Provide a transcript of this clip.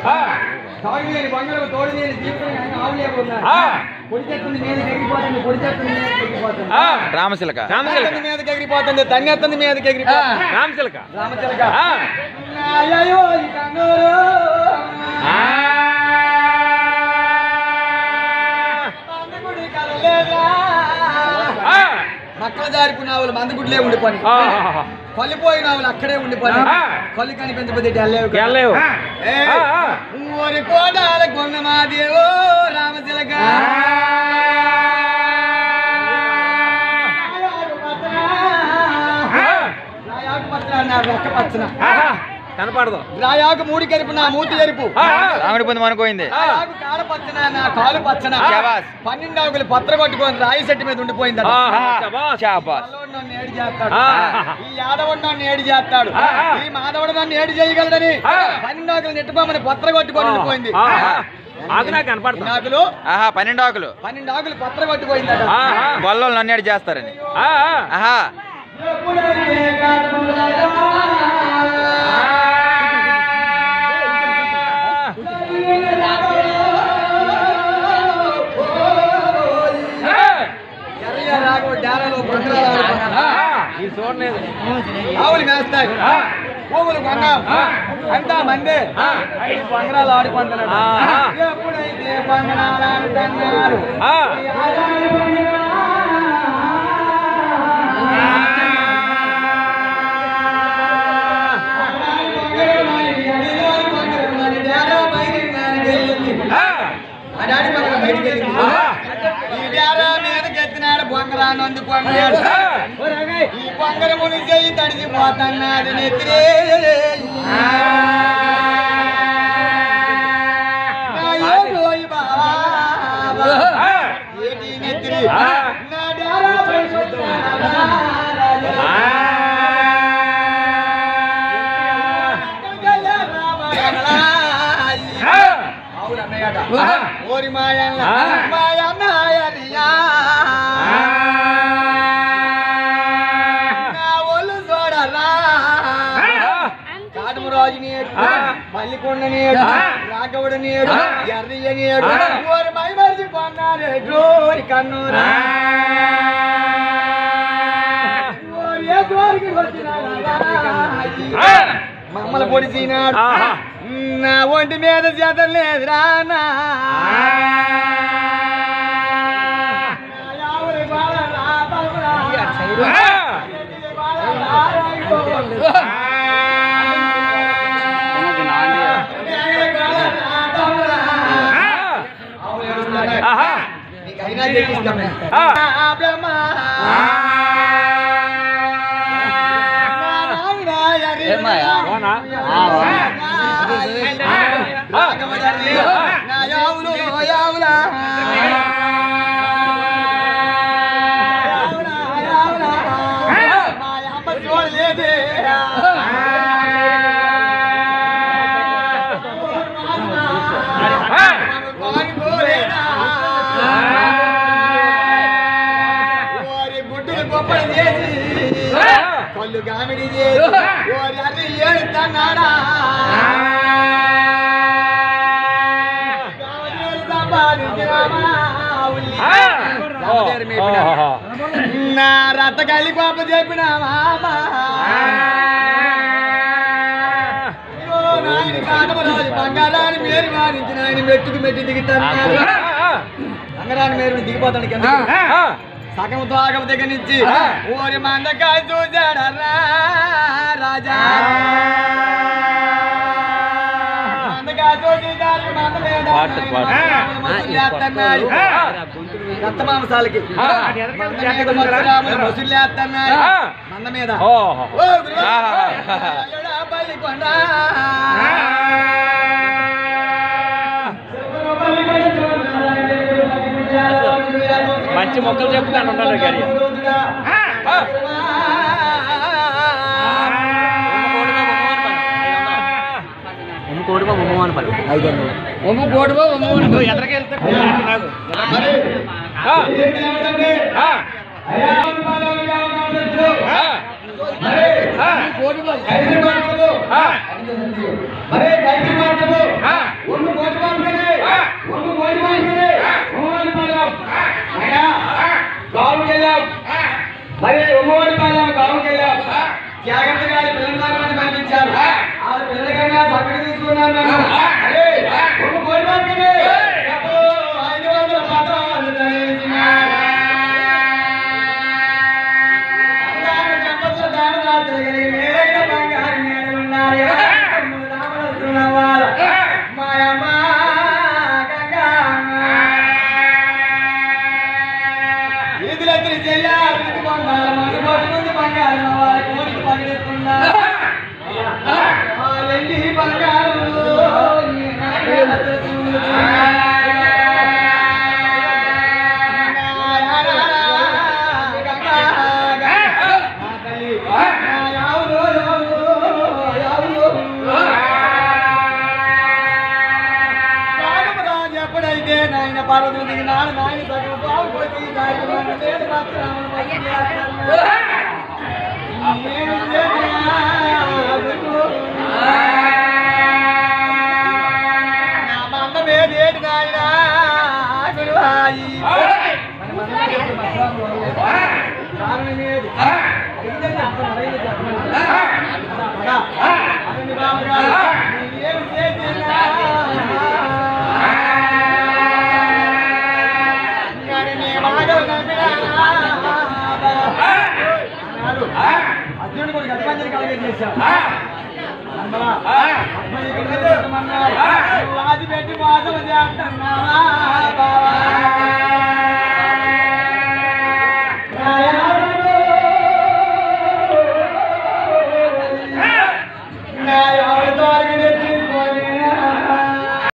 తాగులేని బంగారు తోడులేని దీపం ఆవులేకున్నారు పొడి చెత్తుంది మీదకి ఎగిరిపోతుంది పొడి చెత్తుంది మీదకి ఎగిరిపోతుంది రామచిలక మీదకి ఎగిరిపోతుంది తన్నెత్తుంది మీదకి ఎగిరిపోతుంది రామచిలక అయ్యో ఈ కంగారు మక్కల జారిపోయిన ఆవులు మందుగుడ్లే ఉండిపోయి కొల్లిపోయిన ఆవులు అక్కడే ఉండిపోయి కొల్లి కనిపించబోతే ఊరి కోడాల కొన్న మాదేవో రామచిలక రెక్క పచ్చన కనపడదు రాయాకు మూడి కరిపు నా మూతి ఎరుపు రాముడి పొంది మనకోయింది కాడ పచ్చన నా కాలు పచ్చన 12 ఆకులు పత్ర కొట్టుకొని రాయి సెట్టు మీద ఉండిపోయింది ఈ యాదవుడు నన్ను ఏడు చేస్తాడు ఈ మాధవుడు నన్ను ఏడు చేయగలడని 12 ఆకులు నెట్టుకోమని పత్ర కొట్టుకొని ఉండిపోయింది 12 ఆకులు పత్ర కొట్టుపోయిందట గొల్లోళ్ళు నన్ను ఏడు చేస్తారని ఆవులు మేస్తాయి పువ్వులు కొన్నాం అంతా మందే పంగరాలు ఆడుకుంటున్నాడు ఎప్పుడైతే పంగరాలు ఆడుతున్నారు డాడీ పక్కన బయటికి వెళ్ళింది ఈ డారా మీదకి ఎత్తినాడు బొంగరాన్ని అందుకున్నాడు ఈ బొంగరముని చెయ్యి తడిసిపోతున్నాడు నెత్తిరే ఏంటి నెత్తిరి నా డారా ఓరి మాయన్న మాయన్న నా ఒళ్ళు చూడరా కాటమరాజు నేడు మల్లికొండ నేడు రాఘవుడు నేడు ఎర్రయ్య నేడు ఓరి మై మరిచి కొన్నాడు ఓరి కన్నూరా మమ్మల్ని పొడిచినాడు నా ఒంటి మీద చేతం లేదురా కళ్ళు గామిడి ఏడుతున్నాడా నా రతకాలి పాప చెప్పిన నాయన కాటమరాజు బంగారాన్ని మేరు మారించిన ఆయన మెట్టుకు మెట్టి దిగుతాను బంగారాన్ని మేరు దిగిపోతాడు కింద సగం తాగం దగ్గర నుంచి ఓరి మందకాయ చూశాడరా రాజా మందకాయ చూసి రక్త మాంసాలకి మసులేస్తున్నాయి మంద మీద పల్లికొండ మంచి మొక్కలు చెప్తాను ఉంటాను గారి ఎదరకెళ్తే ఎప్పుడైతే నాయన పర్వతం నాడు నాయన సగం బాగుపోతే మా అన్నమేదేటి నాయన కారణమేది అర్జునుడు కూడా గతమంజరి కలిగే చేశాడు రాజు పెట్టి మోసం చేస్తున్నావా